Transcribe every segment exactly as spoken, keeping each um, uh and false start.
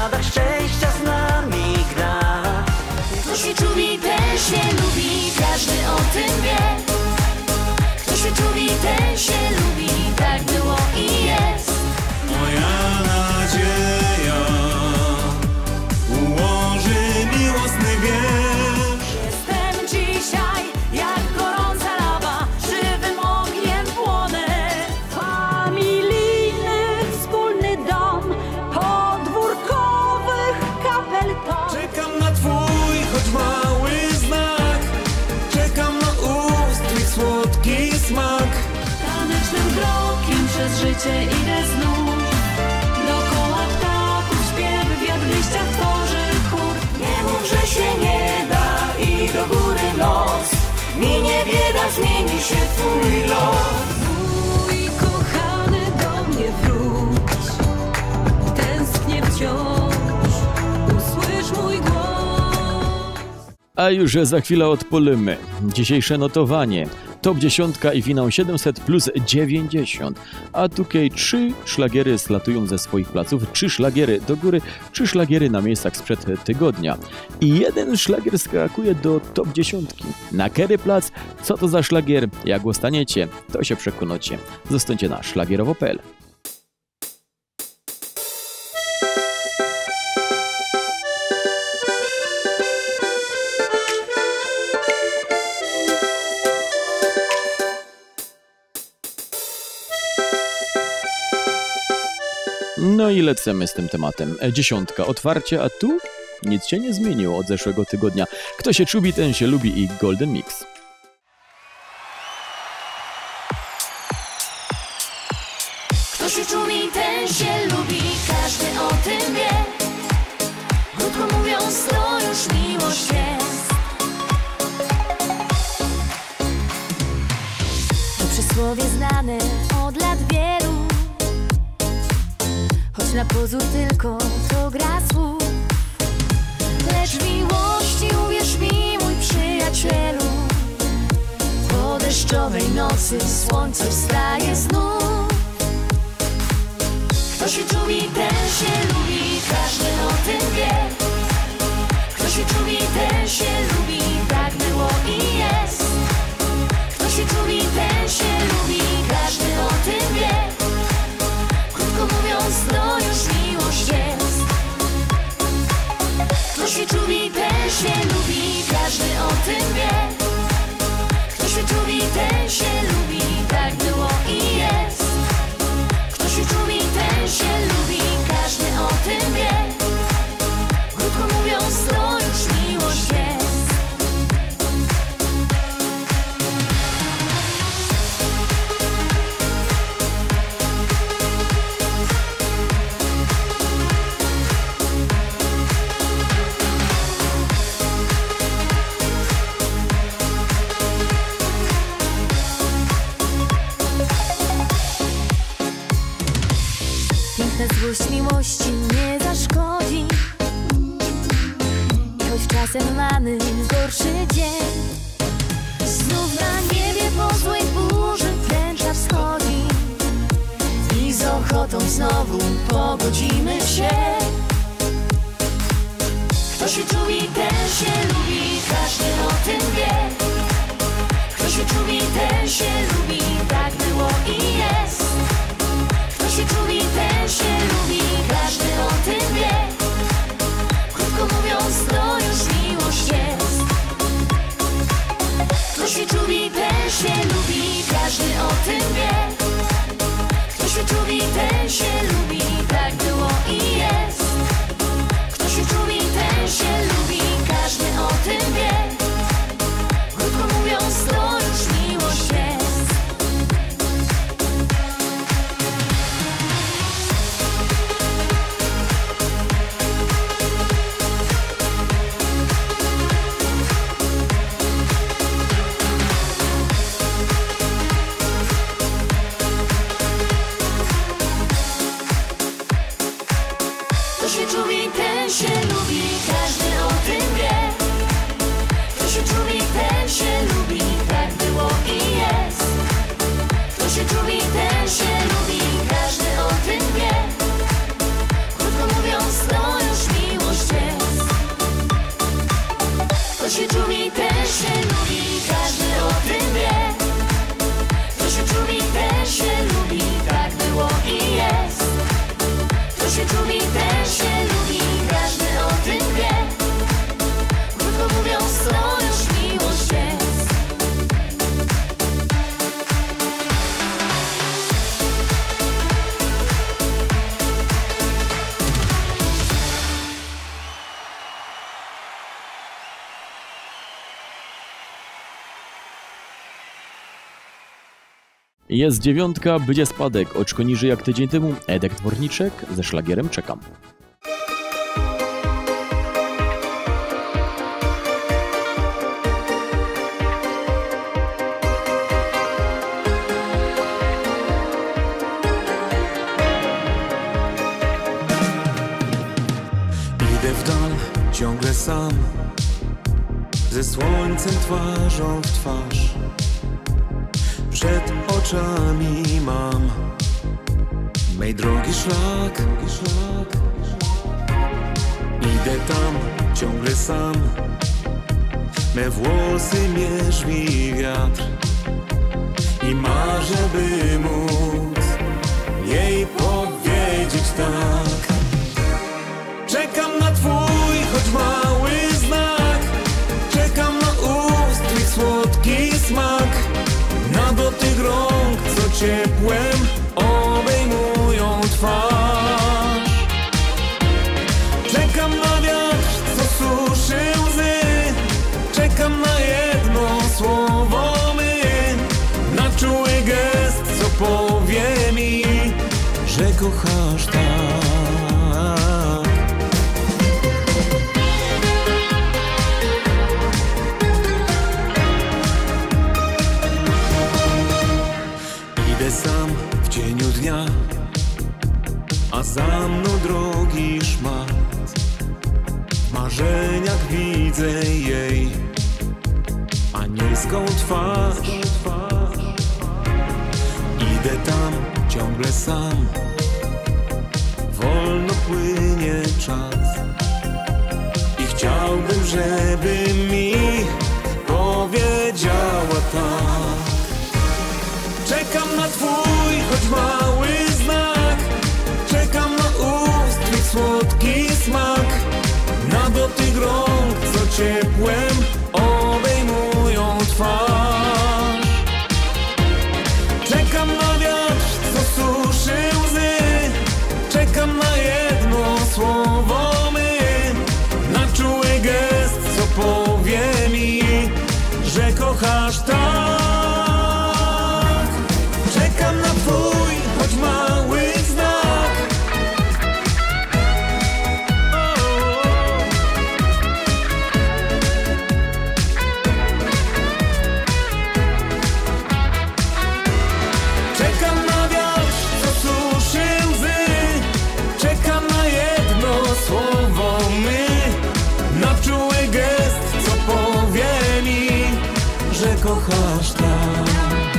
śladach szczęścia z nami gra. Kto się czubi, ten się lubi, każdy o tym wie. Kto się czubi, ten się lubi, tak było i jest. Moja nadzieja ułoży miłosny wiersz. Jestem dzisiaj jak gorąca lawa, żywym ogniem płonę. Familijny, wspólny dom, podwórkowych kapel ton. Czekam na twój, choć mały znak. Czekam na ust, twój słodki smak. Tanecznym krokiem przez życie idę znów. Dookoła ptaków śpiew, wiatr w liściach tworzy chór. Nie mów, że się nie da i do góry nos. Minie bieda, zmieni się twój los. Mój kochany, do mnie wróć. Tęsknię wciąż, usłysz mój głos. A już za chwilę odpalimy dzisiejsze notowanie. Top dziesiątka i finał siedemset plus dziewięćdziesiąt. A tutaj trzy szlagiery slatują ze swoich placów, trzy szlagiery do góry, trzy szlagiery na miejscach sprzed tygodnia. I jeden szlagier skakuje do top dziesiątki. Na który plac? Co to za szlagier? Jak go staniecie, to się przekonacie. Zostańcie na szlagierowo kropka p l. No i lecimy z tym tematem. Dziesiątka, otwarcie, a tu nic się nie zmieniło od zeszłego tygodnia. Kto się czubi, ten się lubi i Golden Mix. Kto się czubi, ten się lubi, każdy o tym wie. Krótko mówiąc, to już miłość jest. To przysłowie znane od lat wielu, choć na pozór tylko to gra słów. Lecz w miłości uwierz mi, mój przyjacielu, po deszczowej nocy słońce wstaje znów. Kto się czubi, ten się lubi, każdy o tym wie. Kto się czubi, ten się lubi, tak było i jest. Kto się czubi, ten się lubi, każdy o tym wie. Krótko mówiąc, to już miłość jest. Kto się czubi, ten się lubi, każdy o tym wie. Kto się czubi, ten się lubi, tak było i jest. Kto się czubi, ten się lubi, każdy o tym wie. Krótko mówiąc, to już miłość jest. Piękna złość miłości nie zaszkodzi. I choć czasem mamy gorszy dzień, znów na niebie po złej burzy tęcza wschodzi. I z ochotą znowu pogodzimy się. Kto się czubi, ten się lubi, każdy o tym wie. Kto się czubi, ten się lubi, tak było i jest. Kto się czubi, ten się lubi, każdy o tym wie. Krótko mówiąc, to już miłość jest. Kto się czubi, ten się lubi, każdy o tym wie. Kto się czubi, ten się lubi, tak było i jest. Kto się czubi, ten się lubi, każdy o tym wie. Krótko mówiąc, to już miłość jest. Kto się czubi, ten się lubi, każdy o tym wie. Kto się czubi, ten się lubi, tak było i jest. Kto się czubi, ten się lubi, każdy o tym wie. Krótko mówiąc, to już Jest dziewiątka, będzie spadek, oczko niżej jak tydzień temu. Edek Dworniczek ze szlagierem Czekam. Idę w dal, ciągle sam, ze słońcem twarzą w twarz. Przed oczami mam mej drogi szlak. Idę tam, ciągle sam, me włosy mierzwi wiatr. I marzę, by móc jej powiedzieć tak. Czekam na twój, choć mały znak. Czekam na ust twych słodki smak. Na dotyk rąk, co ciepłem obejmują twarz. Czekam na wiatr, co suszy łzy. Czekam na jedno słowo my. Na czuły gest, co powie mi, że kochasz tak. Sam w cieniu dnia, a za mną drogi szmat. W marzeniach widzę jej anielską twarz. Idę tam ciągle sam, wolno płynie czas. I chciałbym, żeby mi powiedziała tak. Czekam na twój, choć mały znak. Czekam na ust twych słodki smak. Na dotyk rąk, co ciepłem obejmują twarz. Czekam na wiatr, co suszy łzy. Czekam na jedno słowo my. Na czuły gest, co powie mi, że kochasz tak. Czekam na twój, choć mały znak. Czekam na wiatr, co suszy łzy. Czekam na jedno słowo my. Na czuły gest, co powie mi, że kochasz tak.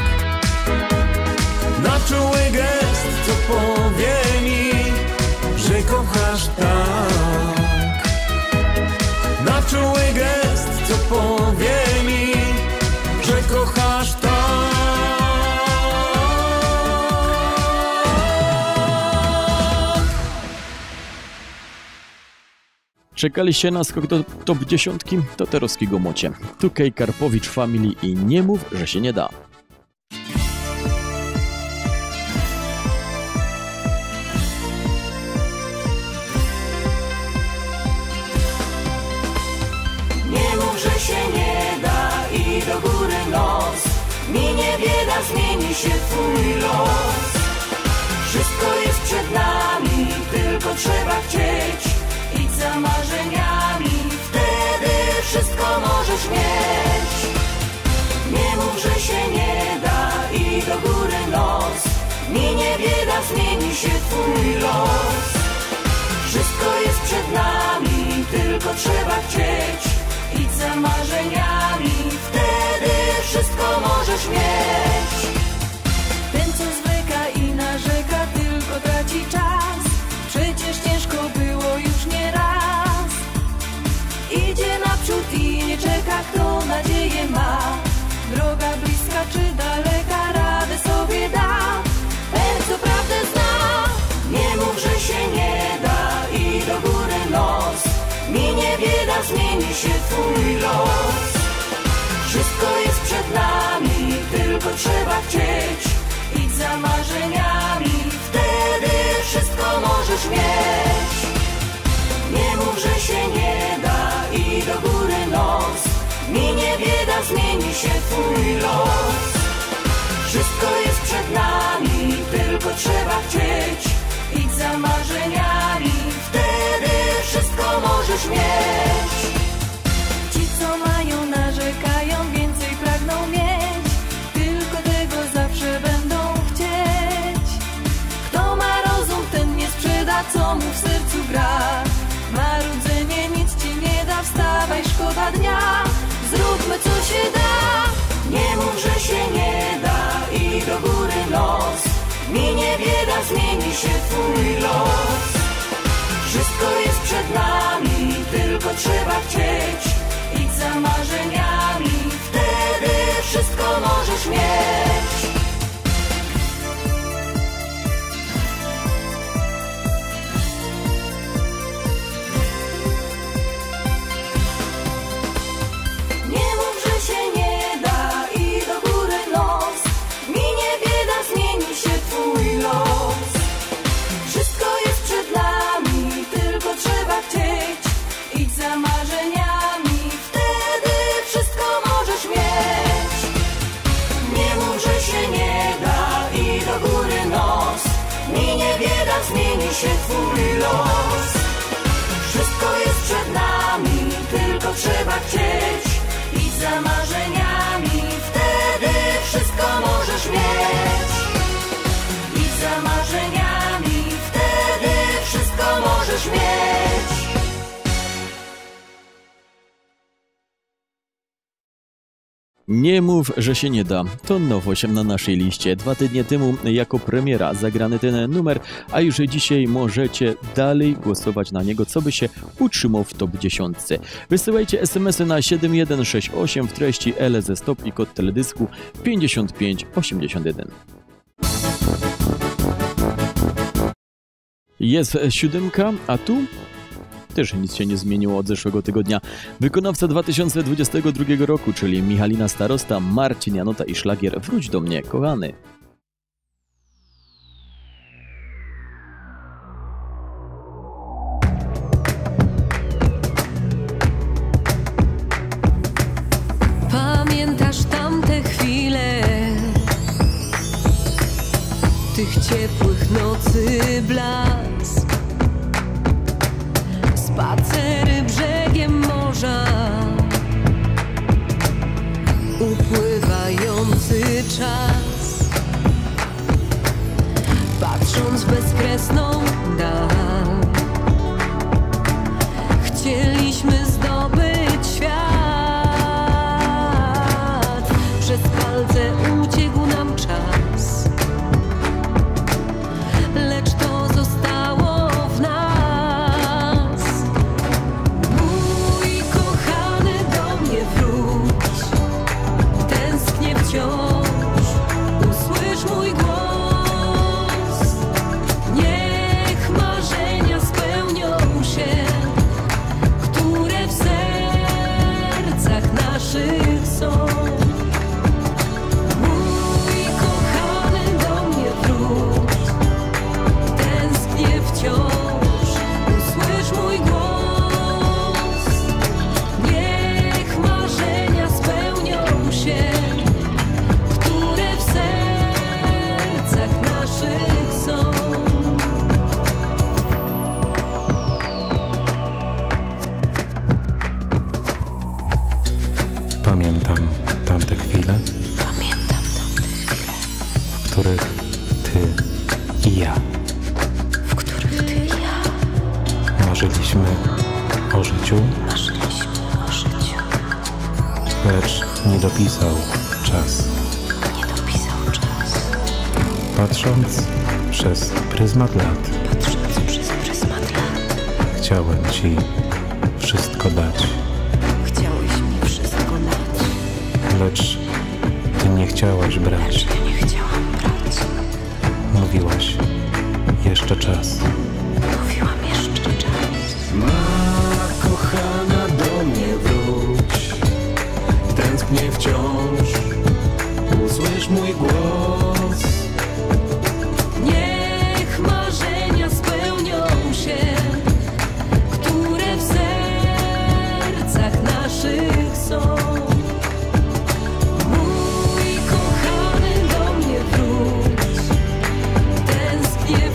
Na czuły gest, co powie mi, że kochasz tak. Na czuły gest, co powie mi, że kochasz tak. Czekaliście na skok do top dziesiątki? To Terowskiego mocie. Tu Kej Karpowicz Family i nie mów, że się nie da. Do góry nos, minie bieda, zmieni się twój los. Wszystko jest przed nami, tylko trzeba chcieć. Idź za marzeniami, wtedy wszystko możesz mieć. Nie mów, że się nie da i do góry nos, minie bieda, zmieni się twój los. Wszystko jest przed nami, tylko trzeba chcieć. Idź za marzeniami, wtedy wszystko możesz mieć. Ten, co zwleka i narzeka, tylko traci czas. Przecież ciężko było już nie raz. Idzie naprzód i nie czeka, kto nadzieję ma. Droga bliska czy daleka, radę sobie da. Ten, co prawdę zna. Nie mów, że się nie da i do góry nos, minie bieda, zmieni się twój los. Wszystko jest przed nami, tylko trzeba chcieć. Idź za marzeniami, wtedy wszystko możesz mieć. Nie mów, że się nie da i do góry nos, minie bieda, zmieni się twój los. Wszystko jest przed chcieć. Idź za marzeniami, wtedy wszystko możesz mieć. Ci, co mają, narzekają, więcej pragną mieć, tylko tego zawsze będą chcieć. Kto ma rozum, ten nie sprzeda, co mu w sercu gra. Marudzenie nic ci nie da, wstawaj, szkoda dnia. Zróbmy, co się da. Nie mów, że się nie da i do góry nos. Minie bieda, zmieni się twój los. Wszystko jest przed nami, tylko trzeba chcieć. Idź za marzeniami, wtedy wszystko możesz mieć. Nie mów, że się nie da i do góry nos. Minie bieda, zmieni się twój los. Wszystko jest przed nami, tylko trzeba chcieć. Idź za marzeniami, wtedy wszystko możesz mieć. Nie mów, że się nie da i do góry nos. Minie bieda, zmieni się twój los. Wszystko jest przed nami, tylko trzeba chcieć. Idź za marzeniami, wtedy wszystko możesz mieć. Idź za marzeniami, wtedy wszystko możesz mieć. Nie mów, że się nie da. To nowość na naszej liście. Dwa tygodnie temu jako premiera zagrany ten numer, a już dzisiaj możecie dalej głosować na niego, co by się utrzymał w top dziesięć. Wysyłajcie es em esy na siedem jeden sześć osiem w treści L ze stop i kod teledysku pięćdziesiąt pięć osiemdziesiąt jeden. Jest siódemka, a tu też nic się nie zmieniło od zeszłego tygodnia. Wykonawca dwa tysiące dwudziestego drugiego roku, czyli Michalina Starosta, Marcin Janota i szlagier Wróć do mnie, kochany. Pamiętasz tamte chwile, tych ciepłych nocy blask, spacery brzegiem morza, upływający czas, patrząc w bezkresną dal, chcieliśmy zdobyć świat, przez palce uciekł nam czas, lecz to zostało w nas. Mój kochany, do mnie wróć, tęsknię wciąż, usłysz mój głos. Niech marzenia spełnią się, które w sercach naszych są. Mój kochany, do mnie wróć, tęsknię wciąż, usłysz mój głos. Niech marzenia spełnią się, które w sercach naszych są. Pamiętam tamte chwile, Pamiętam tamte chwile, w których ty i ja w których ty i ja marzyliśmy o życiu, marzyliśmy o życiu. lecz nie dopisał czas. Nie dopisał czas. Patrząc przez pryzmat lat, Patrząc przez pryzmat lat, chciałem ci wszystko dać, chciałeś mi wszystko dać, lecz ty nie chciałaś brać. ja nie chciałam brać. Mówiłaś, jeszcze czas. Mówiłam jeszcze czas. Ma kochana, do mnie wróć, tęsknię wciąż, usłysz mój głos. Niech marzenia spełnią się, które w sercach naszych są. Mój kochany, do mnie wróć, tęsknię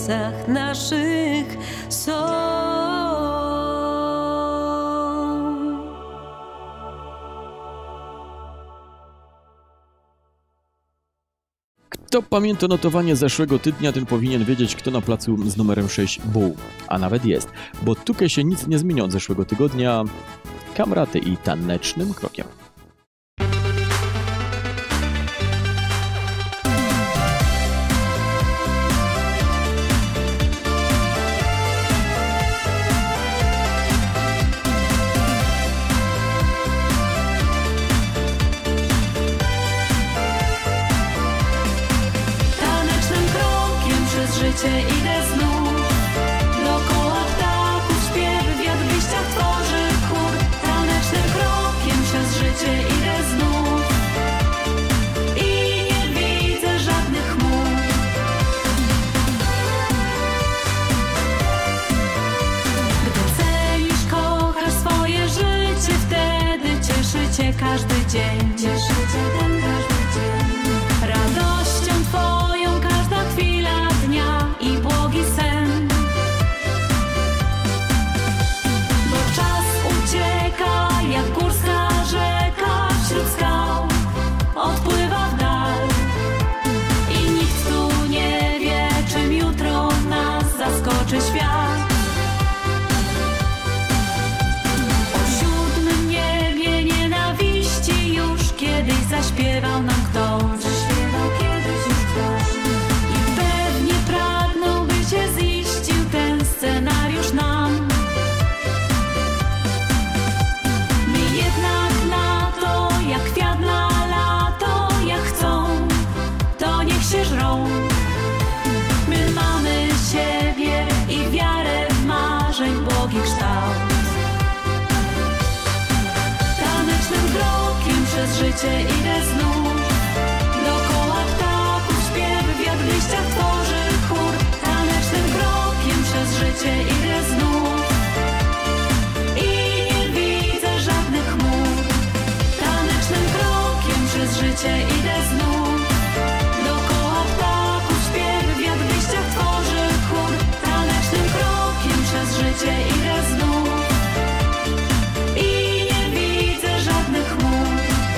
sercach naszych są. Kto pamięta notowanie zeszłego tygodnia, ten powinien wiedzieć, kto na placu z numerem sześć był. A nawet jest, bo tutaj się nic nie zmienia od zeszłego tygodnia. Kamraty i tanecznym krokiem. Idę znów, dookoła ptaków śpiew, wiatr w liściach tworzy chór. Tanecznym krokiem przez życie idę znów i nie widzę żadnych chmur. Gdy cenisz, kochasz swoje życie, wtedy cieszy cię każdy dzień. Cieszy cię ten każdy dzień. Radością twoją każda chwila i błogi sen, bo czas ucieka jak górska rzeka wśród skał, odpływa w dal i nikt tu nie wie, czym jutro nas zaskoczy świat. O siódmym niebie nienawiści już kiedyś zaśpiewał nam ktoś. Zaśpiewał kiedyś już ktoś. Ziścił ten scenariusz nam. My jednak na to, jak kwiat na lato, jak chcą, to niech się żrą. My mamy siebie i wiarę w marzeń błogi kształt. Tanecznym krokiem przez życie idę znów, dookoła ptaków śpiew, wiatr w liściach tworzy chór. Tanecznym krokiem przez życie idę znów i nie widzę żadnych chmur. Tanecznym krokiem przez życie idę znów, dookoła ptaków śpiew, wiatr w liściach tworzy chór. Tanecznym krokiem przez życie idę znów i nie widzę żadnych chmur.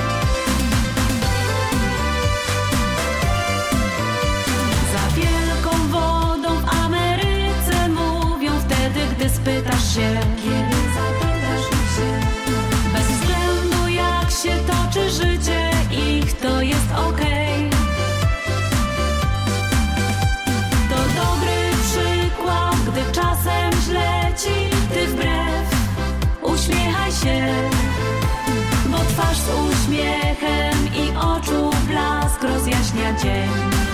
Za wielką wodą w Ameryce mówią wtedy, gdy spytasz się, kiedy zapytasz się, bez względu jak się toczy życie ich, to jest okej. To dobry przykład, gdy czasem źle ci, ty wbrew uśmiechaj się, bo twarz z uśmiechem i oczu blask rozjaśnia dzień.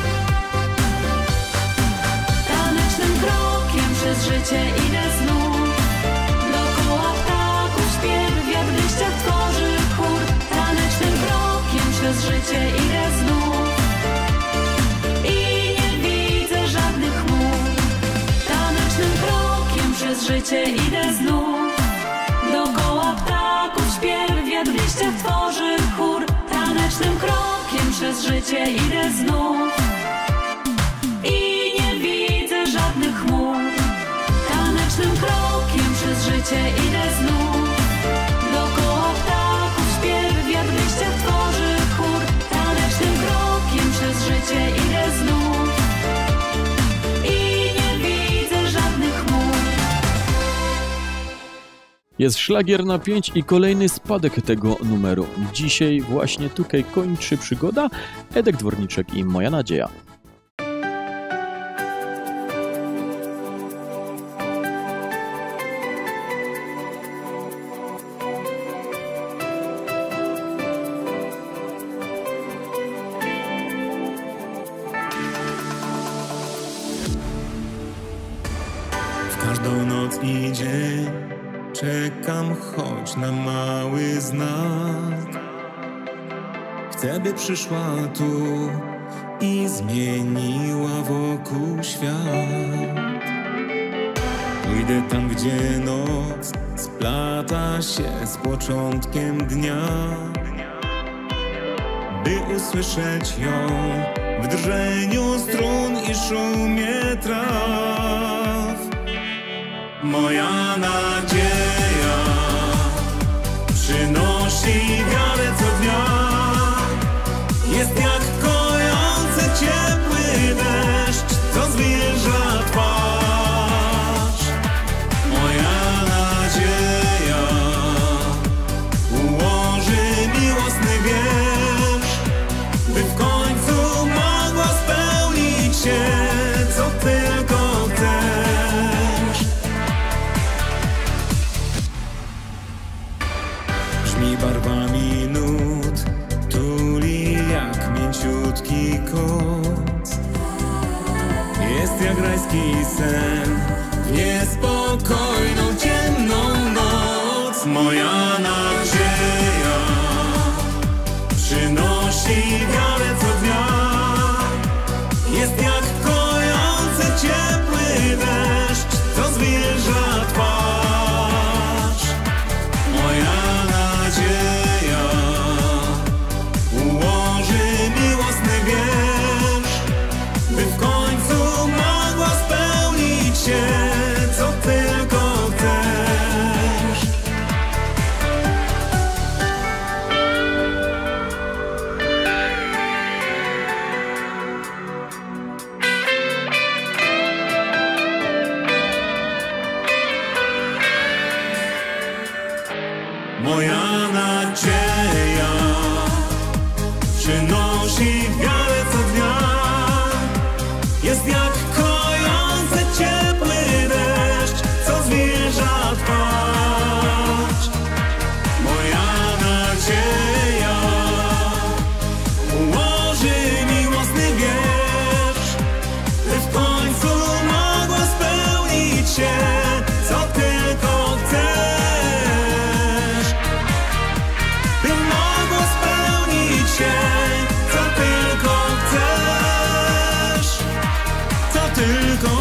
Tanecznym krokiem przez życie idę znów, dookoła ptaków śpiew, wiatr w liściach tworzy chór. Tanecznym krokiem przez życie idę znów i nie widzę żadnych chmur. Tanecznym krokiem przez życie idę znów, dookoła ptaków śpiew, wiatr w liściach tworzy chór. Tanecznym krokiem przez życie idę znów i nie widzę żadnych chmur. Tanecznym krokiem przez życie idę znów, dookoła ptaków śpiew, wiatr w liściach tworzy chór. Tanecznym krokiem przez życie idę znów i nie widzę żadnych chmur. Jest szlagier na pięć i kolejny spadek tego numeru. Dzisiaj właśnie tutaj kończy przygoda. Edek Dworniczek i Moja Nadzieja. W każdą noc i dzień czekam choć na mały znak. Chcę, by przyszła tu i zmieniła wokół świat. Pójdę tam, gdzie noc splata się z początkiem dnia, by usłyszeć ją w drżeniu strun i szumie traw. Moja nadzieja przynosi wiarę co dnia. Jest jak kojący ciepły deszcz, co zwilża twarz. Moja nadzieja ułoży miłosny wiersz, by w końcu mogło spełnić się, co tylko chcesz. Brzmi barwami nut, tuli jak mięciutki koc. Jest jak rajski sen w niespokojną, ciemną noc. Moja nadzieja przynosi wiarę co dnia. Jest jak kojący ciepły deszcz, co zwilża twarz. Moja nadzieja ułoży miłosny wiersz, by w końcu mogło spełnić się, co tylko chcesz. Moja nadzieja przynosi wiarę co dnia. Jest jak kojący ciepły deszcz, co zwilża twarz. Moja nadzieja ułoży miłosny wiersz, by w końcu mogło spełnić się, co tylko chcesz. By mogło spełnić się, co tylko chcesz. Co tylko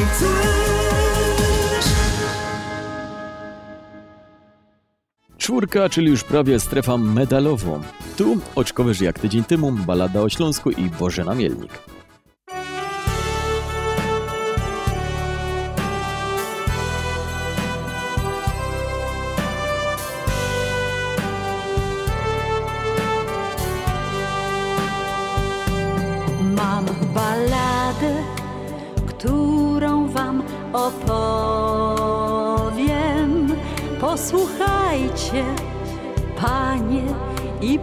chcesz. Czwórka, czyli już prawie strefa medalową. Tu oczkowy jak tydzień temu, balada o Śląsku i Bożena Mielnik. Mam balladę, którą wam opowiem. Posłuchajcie, panie i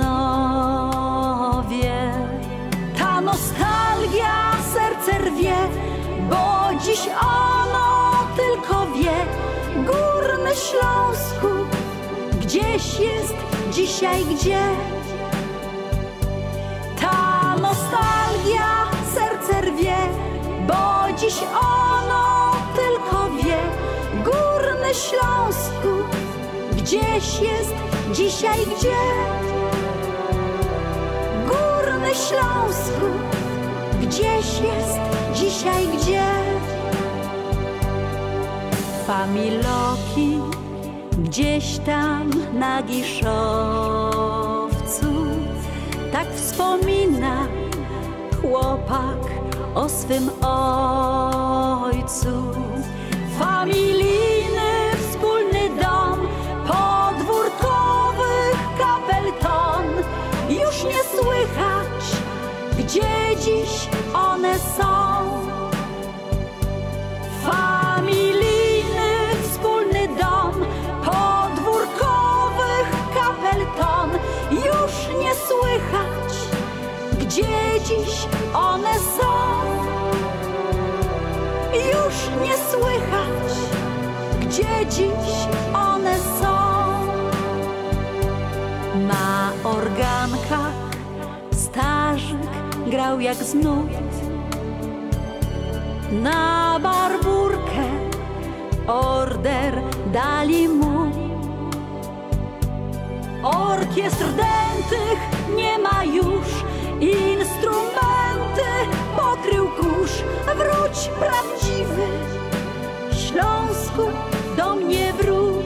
panowie. Ta nostalgia serce rwie, bo dziś ono tylko wie. Górny Śląsku gdzieś jest dzisiaj gdzie. Ta nostalgia serce rwie, bo dziś ono tylko wie. Górny Śląsku gdzieś jest dzisiaj gdzie. Górny Śląsku gdzieś jest dzisiaj gdzie. Familoki gdzieś tam na Giszowcu, tak wspomina chłopak o swym ojcu. Familijny wspólny dom, podwórkowych kapelton. Już nie słychać, gdzie dziś one są. Familijny wspólny dom, podwórkowych kapelton. Już nie słychać, gdzie dziś one są. Już nie słychać, gdzie dziś one są. Na organkach starzyk grał jak z nut. Na barburkę order dali mu. Orkiestr dętych nie ma już, instrumenty pokrył kurz. Wróć prawdziwy Śląsku, do mnie wróć.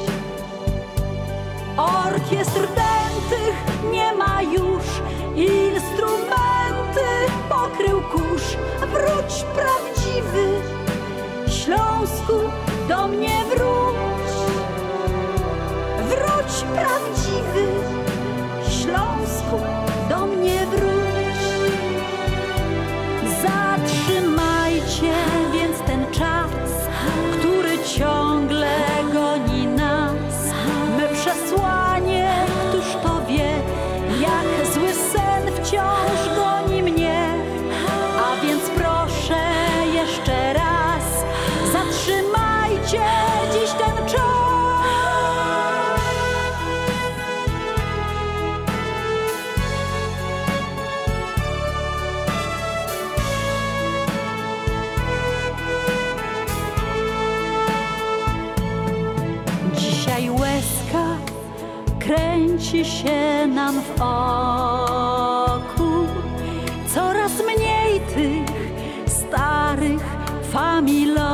Orkiestr dętych nie ma już, instrumenty pokrył kurz. Wróć prawdziwy Śląsku, do mnie wróć. Wróć, prawdziwy Śląsku, do mnie wróć. Zatrzymajcie więc ten czas, który ciągle goni nas. Me przesłanie, któż to wie, jak zły sen wciąż goni mnie. A więc proszę jeszcze raz, zatrzymajcie dziś ten czas. Dzisiaj łezka kręci się nam w oku. Coraz mniej tych starych familoków.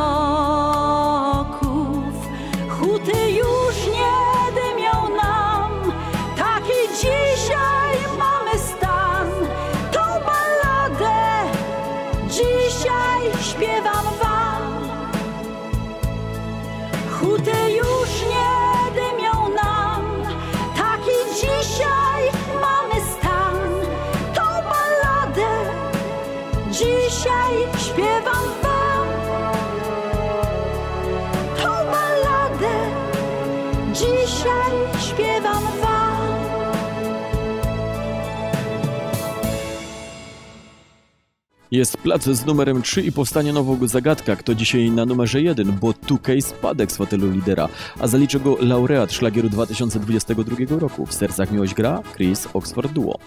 Huty już nie dymią nam, taki dzisiaj mamy stan. Tą balladę dzisiaj śpiewam wam. Huty już nie dymią nam, taki dzisiaj mamy stan. Tą balladę dzisiaj śpiewam wam. Tą balladę dzisiaj śpiewam wam. Jest plac z numerem trzy i powstanie nowego zagadka, kto dzisiaj na numerze jeden, bo Tukej spadek z fotelu lidera, a zaliczy go laureat szlagieru dwa tysiące dwudziestego drugiego roku. W sercach miłość gra Chris Oxford Duo.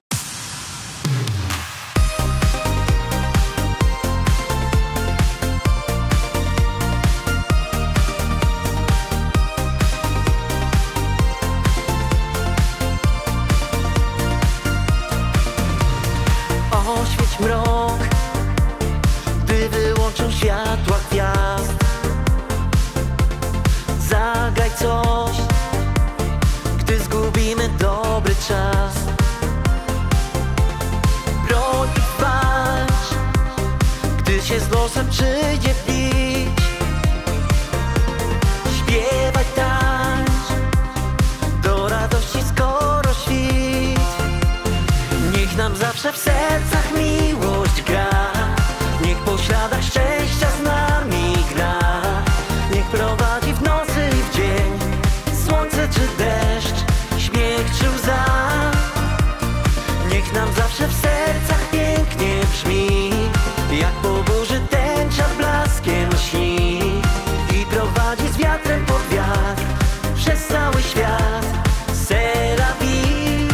Oświeć mrok, gdy wyłączą światła gwiazd. Zagraj coś, gdy zgubimy dobry czas. Broń i walcz, gdy się z losem przyjdzie bić. Śpiewaj, tańcz, do radości skoro świt. Niech nam zawsze w sercach miłość gra, niech po śladach szczęścia z nami gra. Niech prowadzi w nocy i w dzień, słońce czy deszcz, śmiech czy łza. Niech nam zawsze w sercach pięknie brzmi, jak po burzy tęcza blaskiem śni. I prowadzi z wiatrem pod wiatr, przez cały świat. C'est la vie.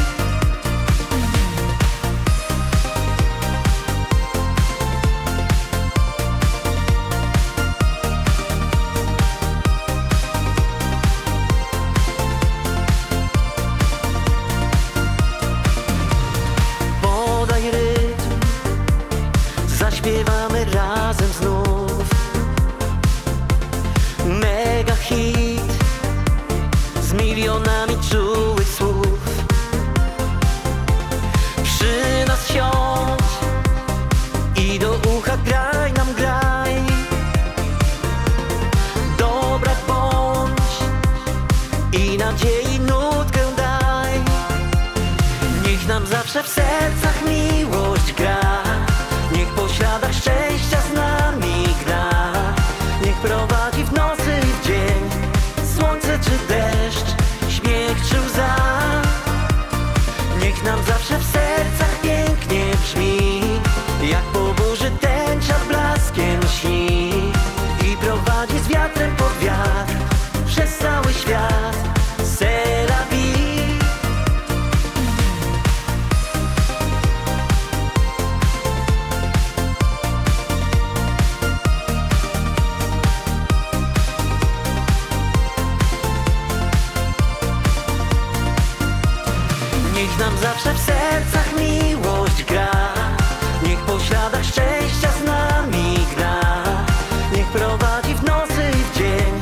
Podaj rytm, zaśpiewamy razem znów. Mega hit z milionami czułych słów. Przy nas siądź i do ucha graj nam graj. Dobra bądź i nadziei nutkę daj. Niech nam zawsze w sercach miłość gra, niech po śladach szczęścia z nami gra. Niech prowadzi w nocy i w dzień, słońce czy deszcz, śmiech czy łza. Niech nam zawsze w sercach pięknie brzmi, jak po burzy tęcza blaskiem śni. I prowadzi z wiatrem pod wiatr, przez cały świat. C'est la vie. Niech nam zawsze w sercach miłość gra, niech po śladach szczęścia z nami gra. Niech prowadzi w nocy i w dzień,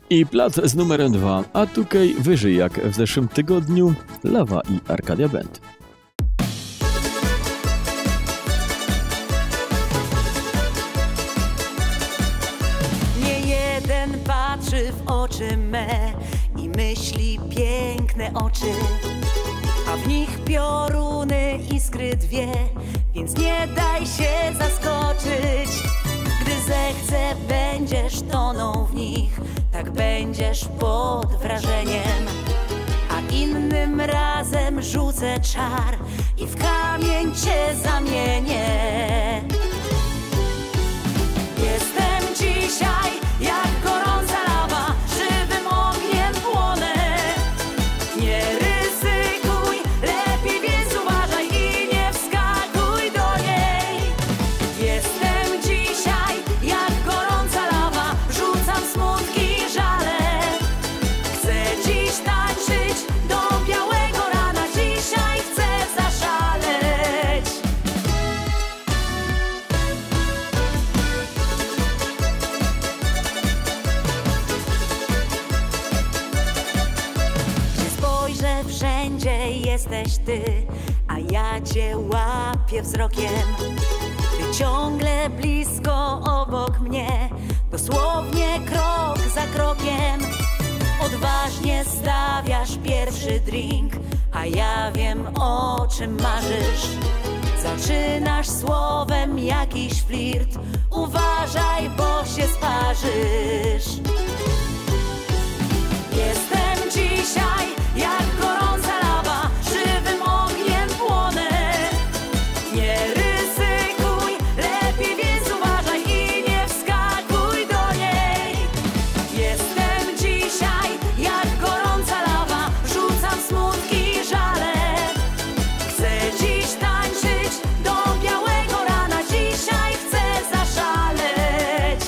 I plac z numerem dwa, a tutaj wyżej jak w zeszłym tygodniu Lawa i Arcadia Band. Nie jeden patrzy w oczy me i myśli piękne oczy, a w nich pioruny iskry dwie, więc nie daj się zaskoczyć. Gdy zechce, będziesz tonął w nich, tak będziesz pod wrażeniem. A innym razem rzucę czar i w kamień cię zamienię. Jestem dzisiaj jak gorąca lawa, żywym ogniem płonę. Nie ryzykuj, lepiej więc uważaj i nie wskakuj do niej. Jestem dzisiaj jak gorąca lawa, rzucam smutki i żale. Chcę dziś tańczyć do białego rana, dzisiaj chcę zaszaleć. Gdzie spojrzę, wszędzie jesteś ty, a ja cię łapię wzrokiem. Ty ciągle blisko obok mnie, dosłownie krok za krokiem. Odważnie stawiasz pierwszy drink, a ja wiem, o czym marzysz. Zaczynasz słowem jakiś flirt, uważaj, bo się sparzysz. Jestem dzisiaj jak gorąca lawa, żywym ogniem płonę. Nie ryzykuj, lepiej więc uważaj i nie wskakuj do niej. Jestem dzisiaj jak gorąca lawa, rzucam smutki i żale. Chcę dziś tańczyć do białego rana, dzisiaj chcę zaszaleć.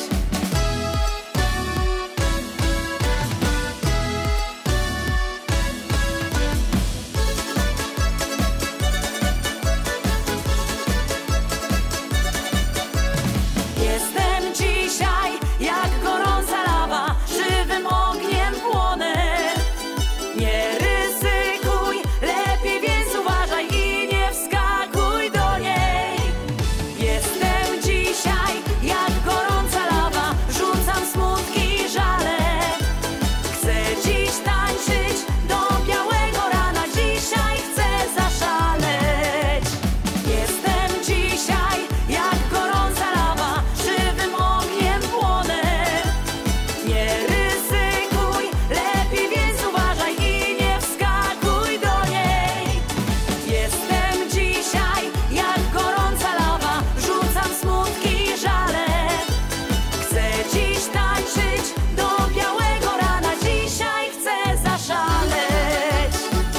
Jestem dzisiaj jak gorąca lawa, żywym ogniem płonę. Nie ryzykuj, lepiej więc uważaj i nie wskakuj do niej. Jestem dzisiaj jak gorąca lawa, rzucam smutki i żale. Chcę dziś tańczyć do białego rana, dzisiaj chcę zaszaleć. Jestem dzisiaj jak gorąca lawa, żywym ogniem płonę. Nie ryzykuj, lepiej więc uważaj i nie wskakuj do niej. Jestem dzisiaj jak gorąca lawa, rzucam smutki i żale. Chcę dziś tańczyć do białego rana, dzisiaj chcę zaszaleć.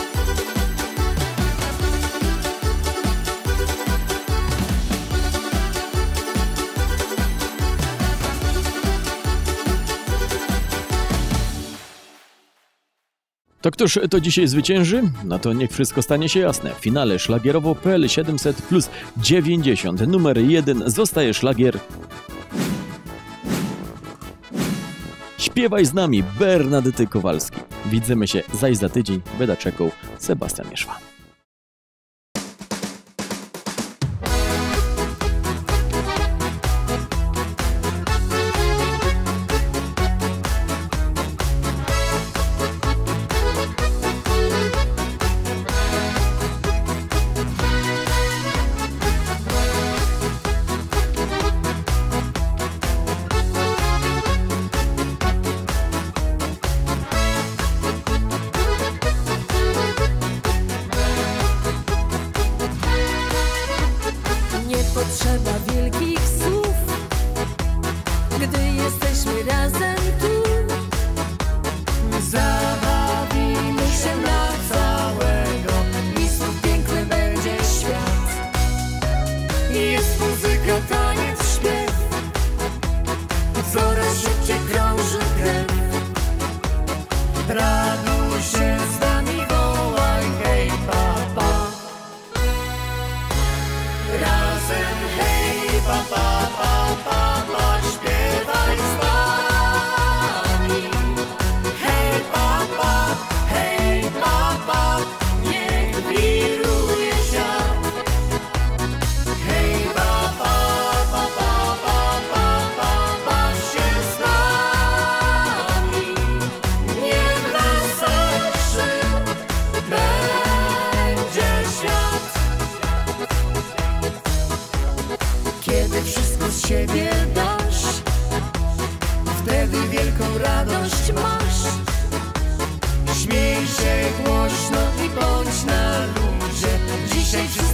To któż to dzisiaj zwycięży? No to niech wszystko stanie się jasne. W finale szlagierowo kropka p l siedemset plus dziewięćdziesiąt. Numer jeden zostaje szlagier. Śpiewaj z nami Bernadety Kowalski. Widzimy się zaś za tydzień. Będę czekał Sebastian Mieszwa. siebie dasz, wtedy wielką radość masz. Śmiej się głośno i bądź na luzie. Dzisiaj wszystko